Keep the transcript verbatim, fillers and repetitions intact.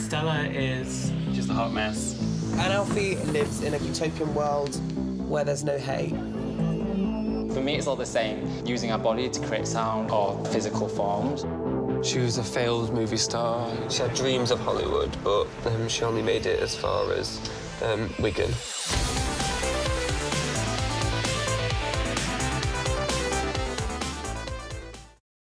Stella is just a hot mess. And Alfie lives in a utopian world where there's no hate. For me, it's all the same, using our body to create sound or physical forms. She was a failed movie star. She had dreams of Hollywood, but um, she only made it as far as um, Wigan.